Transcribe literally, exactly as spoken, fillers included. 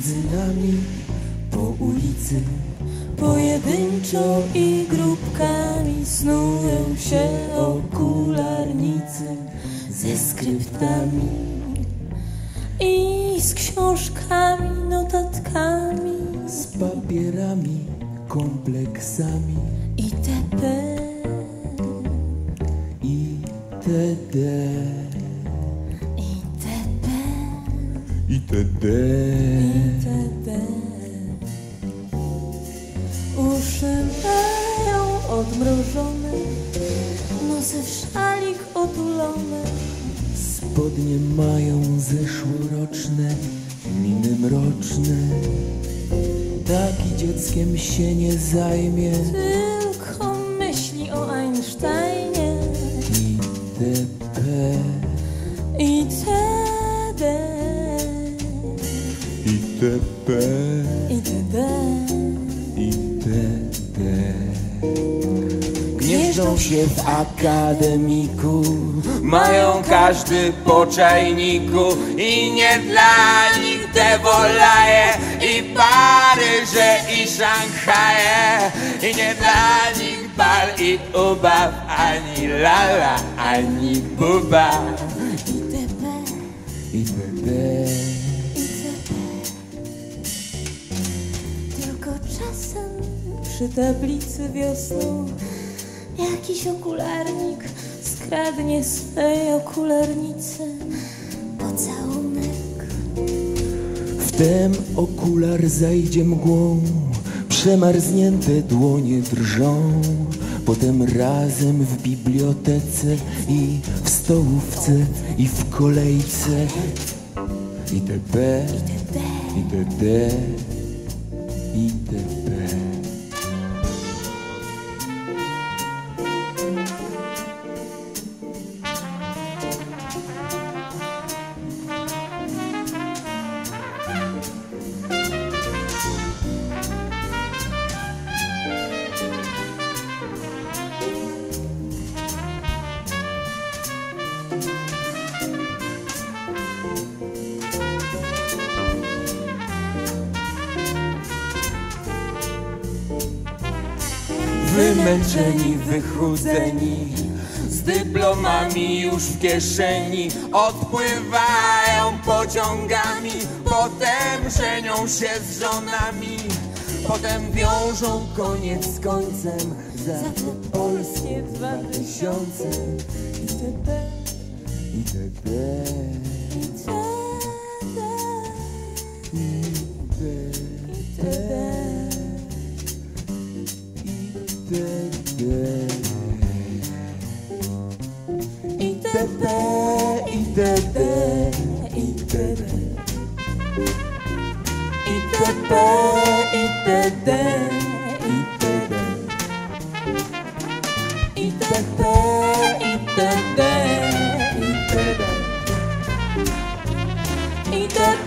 między nami po ulicy pojedynczo i grupkami snują się okularnicy ze skryptami i z książkami, notatkami, z papierami, kompleksami itp. itd. itd. itd. Uszy mają odmrożone, nosy w szalik otulone, spodnie mają zeszłoroczne, miny mroczne. Taki dzieckiem się nie zajmie, tylko myśli o Einsteinie itp. itd. itp. itd. itd. Gnieżdżą się w akademiku, mają każdy po czajniku i nie dla nich te Wolaje i Paryże i Szanghaje, i nie dla nich bal i ubaw, ani lala, ani buba itp. itp. Tylko czasem przy tablicy wiosną jakiś okularnik skradnie swej okularnicy pocałunek. Wtem okular zajdzie mgłą, przemarznięte dłonie drżą. Potem razem w bibliotece i w stołówce i w kolejce itp. itd. itp. Wymęczeni, wychudzeni, z dyplomami już w kieszeni, odpływają pociągami, potem żenią się z żonami, potem wiążą koniec z końcem za te polskie dwa tysiące itp. itp. itd. itd. itd. itp. itd. itd. itp. itd. itd. itd.